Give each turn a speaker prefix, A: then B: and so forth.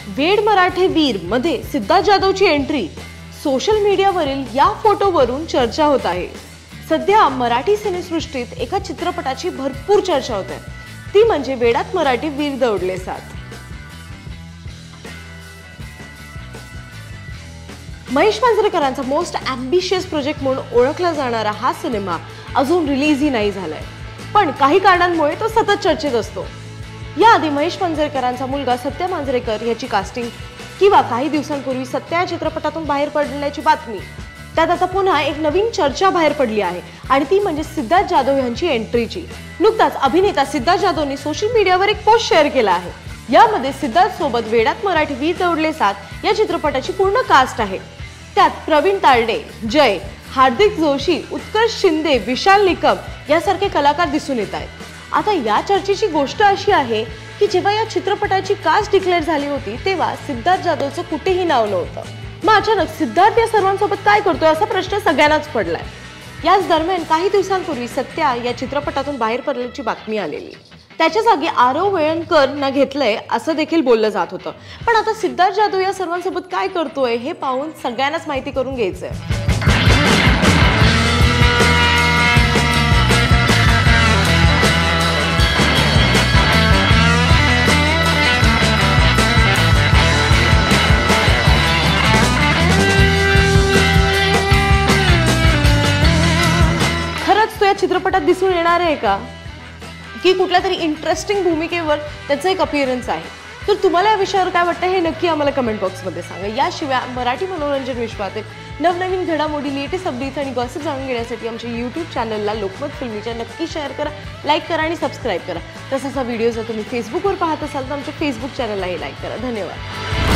A: वेड मराठे वीर मध्ये सिद्धार्थ जाधवची एंट्री सोशल मीडियावरील या फोटोवरून चर्चा होत आहे। सध्या मराठी सिनेसृष्टीत एका चित्रपटाची भरपूर चर्चा होते, ती म्हणजे वेडात मराठी वीर दौडले साथ। महेश मांजरेकरांचा मोस्ट ॲम्बिशियस प्रोजेक्ट म्हणून ओळखला जाणारा हा सिनेमा अजून रिलीजही नाही झालाय, पण काही कारणांमुळे तो सतत चर्चेत असतो। याआधी महेश मांजरेकरांचा मुलगा सत्या मांजरेकर याची कास्टिंग किंवा काही दिवसांपूर्वी सत्या चित्रपटातून बाहेर पडल्याची बातमी, त्यात आता पुन्हा एक नवीन चर्चा बाहेर पडली आहे आणि ती म्हणजे सिद्धार्थ जाधव यांची एंट्रीची। नुकताच अभिनेता सिद्धार्थ जाधवने सोशल मीडियावर एक पोस्ट शेअर केला आहे। यामध्ये सिद्धार्थ सोबत वेडात मराठी वीर दौडले साथ या चित्रपटाची पूर्ण कास्ट आहे। त्यात प्रवीण तारडे, जय, हार्दिक जोशी, उत्कर्ष शिंदे, विशाल निकम यासारखे कलाकार दिसून येत आहेत। आता या चर्चेची गोष्ट अशी आहे की जेव्हा या चित्रपटाची कास्ट डिक्लेअर झाली होती तेव्हा सिद्धार्थ जाधवचं कुठेही नाव नव्हतं। मग अचानक सिद्धार्थ या सर्वांसोबत काय करतोय असा प्रश्न सगळ्यांनाच पडलाय। याच दरम्यान काही दिवसांपूर्वी सत्या या चित्रपटातून बाहेर पडल्याची बातमी आलेली, त्याच्या जागी आरव वेळणकर न घेतलंय असं देखील बोललं जात होतं। पण आता सिद्धार्थ जाधव या सर्वांसोबत काय करतोय हे पाहून सगळ्यांनाच माहिती करून घ्यायचंय। खरंच तो या चित्रपटात दिसून येणार आहे का, की कुठल्या तरी इंटरेस्टिंग भूमिकेवर त्याचा एक अपीअरन्स आहे? तर तुम्हाला या विषयावर काय वाटतं हे नक्की आम्हाला कमेंट बॉक्समध्ये सांगा। याशिवाय मराठी मनोरंजन विश्वातील नवनवीन घडामोडी, लेटेस्ट अपडेट्स आणि गॉसिप जाणून घेण्यासाठी आमच्या यूट्यूब चॅनलला लोकमत फिल्मीच्या नक्की शेअर करा, लाईक करा आणि सबस्क्राईब करा। तसंच हा व्हिडिओ जर तुम्ही फेसबुकवर पाहत असाल तर आमच्या फेसबुक चॅनललाही लाईक करा। धन्यवाद।